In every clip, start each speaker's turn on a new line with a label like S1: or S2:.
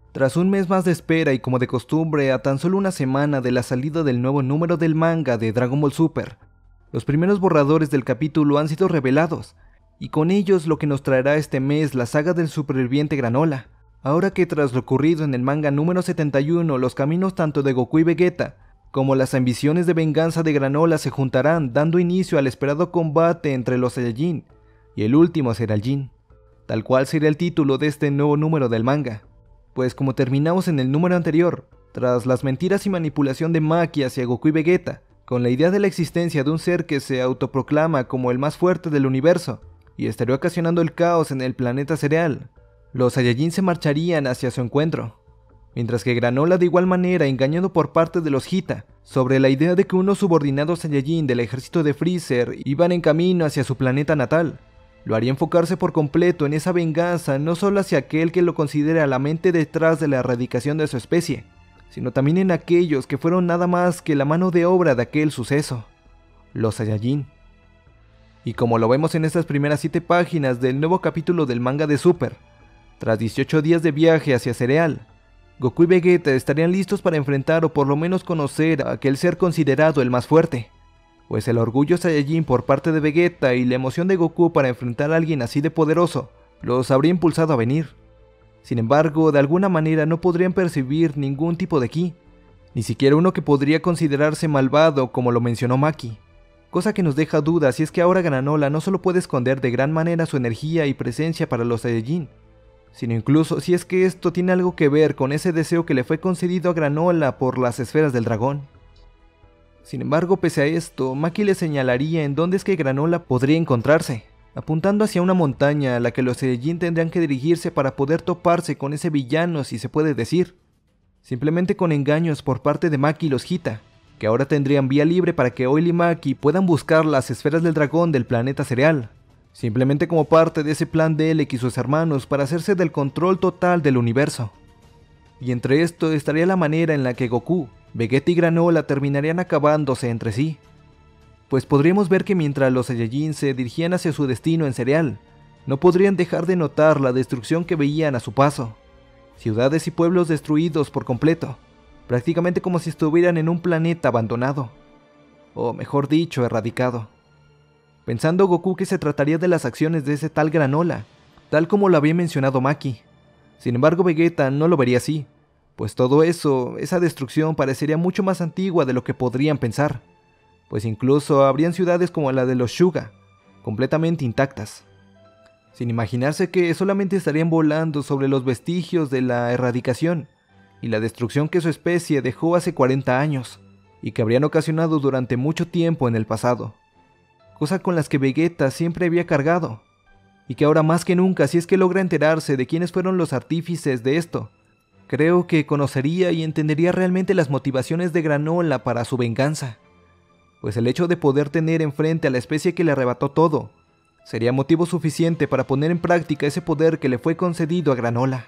S1: Tras un mes más de espera y como de costumbre a tan solo una semana de la salida del nuevo número del manga de Dragon Ball Super, los primeros borradores del capítulo han sido revelados, y con ellos lo que nos traerá este mes la saga del superviviente Granola. Ahora que tras lo ocurrido en el manga número 71, los caminos tanto de Goku y Vegeta, como las ambiciones de venganza de Granola se juntarán, dando inicio al esperado combate entre los Saiyajin y el último Saiyajin, tal cual sería el título de este nuevo número del manga. Pues como terminamos en el número anterior, tras las mentiras y manipulación de Maki hacia Goku y Vegeta, con la idea de la existencia de un ser que se autoproclama como el más fuerte del universo, y estaría ocasionando el caos en el planeta cereal, los Saiyajin se marcharían hacia su encuentro, mientras que Granola de igual manera engañado por parte de los Hita, sobre la idea de que unos subordinados Saiyajin del ejército de Freezer iban en camino hacia su planeta natal, lo haría enfocarse por completo en esa venganza no solo hacia aquel que lo considera la mente detrás de la erradicación de su especie, sino también en aquellos que fueron nada más que la mano de obra de aquel suceso, los Saiyajin. Y como lo vemos en estas primeras 7 páginas del nuevo capítulo del manga de Super, tras 18 días de viaje hacia Cereal, Goku y Vegeta estarían listos para enfrentar o por lo menos conocer a aquel ser considerado el más fuerte, pues el orgullo Saiyajin por parte de Vegeta y la emoción de Goku para enfrentar a alguien así de poderoso los habría impulsado a venir. Sin embargo, de alguna manera no podrían percibir ningún tipo de ki, ni siquiera uno que podría considerarse malvado como lo mencionó Maki, cosa que nos deja dudas si es que ahora Granola no solo puede esconder de gran manera su energía y presencia para los Saiyajin, sino incluso si es que esto tiene algo que ver con ese deseo que le fue concedido a Granola por las esferas del dragón. Sin embargo, pese a esto, Maki le señalaría en dónde es que Granola podría encontrarse, apuntando hacia una montaña a la que los Saiyajin tendrían que dirigirse para poder toparse con ese villano, si se puede decir, simplemente con engaños por parte de Maki y los Hita, que ahora tendrían vía libre para que Oil y Maki puedan buscar las esferas del dragón del planeta cereal, simplemente como parte de ese plan de Elec y sus hermanos para hacerse del control total del universo. Y entre esto estaría la manera en la que Goku, Vegeta y Granola terminarían acabándose entre sí, pues podríamos ver que mientras los Saiyajin se dirigían hacia su destino en Cereal, no podrían dejar de notar la destrucción que veían a su paso, ciudades y pueblos destruidos por completo, prácticamente como si estuvieran en un planeta abandonado, o mejor dicho, erradicado. Pensando Goku que se trataría de las acciones de ese tal Granola, tal como lo había mencionado Maki. Sin embargo, Vegeta no lo vería así, pues todo eso, esa destrucción parecería mucho más antigua de lo que podrían pensar, pues incluso habrían ciudades como la de los Shuga, completamente intactas, sin imaginarse que solamente estarían volando sobre los vestigios de la erradicación y la destrucción que su especie dejó hace 40 años, y que habrían ocasionado durante mucho tiempo en el pasado, cosa con las que Vegeta siempre había cargado, y que ahora más que nunca, si es que logra enterarse de quiénes fueron los artífices de esto, creo que conocería y entendería realmente las motivaciones de Granola para su venganza, pues el hecho de poder tener enfrente a la especie que le arrebató todo, sería motivo suficiente para poner en práctica ese poder que le fue concedido a Granola.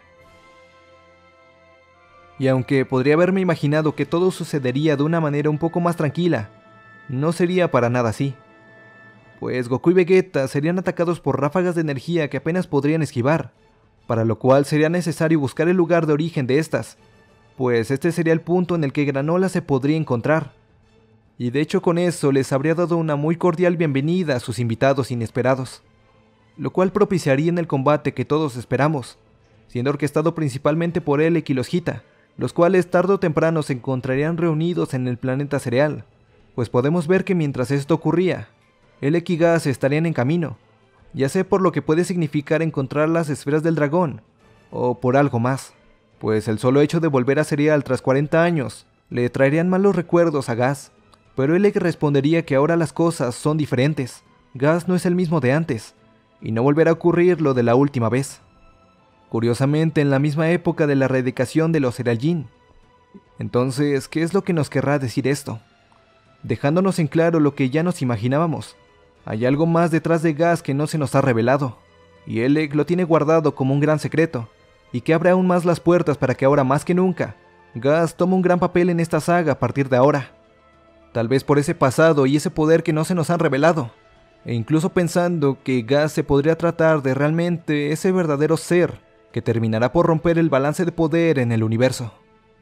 S1: Y aunque podría haberme imaginado que todo sucedería de una manera un poco más tranquila, no sería para nada así, pues Goku y Vegeta serían atacados por ráfagas de energía que apenas podrían esquivar, para lo cual sería necesario buscar el lugar de origen de estas, pues este sería el punto en el que Granola se podría encontrar. Y de hecho con eso les habría dado una muy cordial bienvenida a sus invitados inesperados, lo cual propiciaría en el combate que todos esperamos, siendo orquestado principalmente por Elec y los Hita, los cuales tarde o temprano se encontrarían reunidos en el planeta cereal, pues podemos ver que mientras esto ocurría, Elec y Gas estarían en camino, ya sea por lo que puede significar encontrar las esferas del dragón, o por algo más, pues el solo hecho de volver a Cereal tras 40 años le traerían malos recuerdos a Gas, pero Elec respondería que ahora las cosas son diferentes, Gas no es el mismo de antes, y no volverá a ocurrir lo de la última vez. Curiosamente en la misma época de la erradicación de los Saiyajin. Entonces, ¿qué es lo que nos querrá decir esto? Dejándonos en claro lo que ya nos imaginábamos. Hay algo más detrás de Gas que no se nos ha revelado, y Elec lo tiene guardado como un gran secreto, y que abre aún más las puertas para que ahora más que nunca, Gas tome un gran papel en esta saga a partir de ahora. Tal vez por ese pasado y ese poder que no se nos han revelado, e incluso pensando que Gas se podría tratar de realmente ese verdadero ser que terminará por romper el balance de poder en el universo.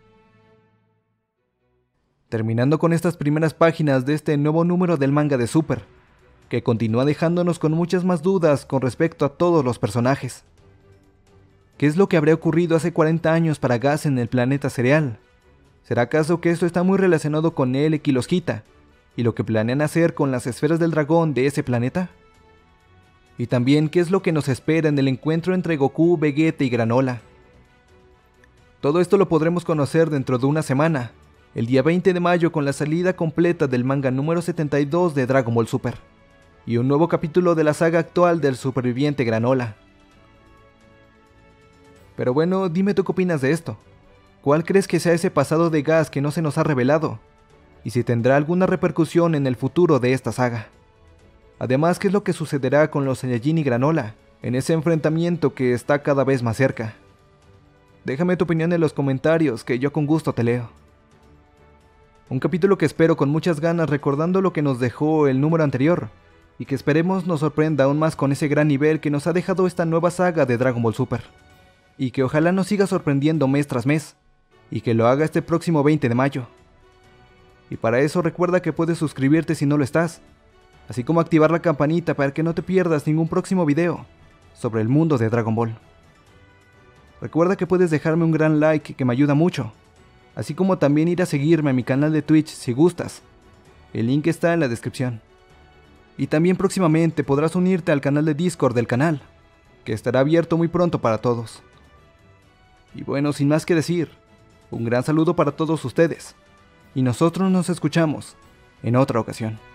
S1: Terminando con estas primeras páginas de este nuevo número del manga de Super, que continúa dejándonos con muchas más dudas con respecto a todos los personajes. ¿Qué es lo que habría ocurrido hace 40 años para Gas en el planeta Cereal? ¿Será acaso que esto está muy relacionado con Elec y los Hita, y lo que planean hacer con las esferas del dragón de ese planeta? Y también, ¿qué es lo que nos espera en el encuentro entre Goku, Vegeta y Granola? Todo esto lo podremos conocer dentro de una semana, el día 20 de mayo, con la salida completa del manga número 72 de Dragon Ball Super, y un nuevo capítulo de la saga actual del superviviente Granola. Pero bueno, dime tú qué opinas de esto. ¿Cuál crees que sea ese pasado de Gas que no se nos ha revelado? Y si tendrá alguna repercusión en el futuro de esta saga. Además, ¿qué es lo que sucederá con los Saiyajin y Granola en ese enfrentamiento que está cada vez más cerca? Déjame tu opinión en los comentarios, que yo con gusto te leo. Un capítulo que espero con muchas ganas, recordando lo que nos dejó el número anterior, y que esperemos nos sorprenda aún más con ese gran nivel que nos ha dejado esta nueva saga de Dragon Ball Super. Y que ojalá nos siga sorprendiendo mes tras mes, y que lo haga este próximo 20 de mayo. Y para eso recuerda que puedes suscribirte si no lo estás, así como activar la campanita para que no te pierdas ningún próximo video sobre el mundo de Dragon Ball. Recuerda que puedes dejarme un gran like que me ayuda mucho, así como también ir a seguirme a mi canal de Twitch si gustas. El link está en la descripción. Y también próximamente podrás unirte al canal de Discord del canal, que estará abierto muy pronto para todos. Y bueno, sin más que decir, un gran saludo para todos ustedes, y nosotros nos escuchamos en otra ocasión.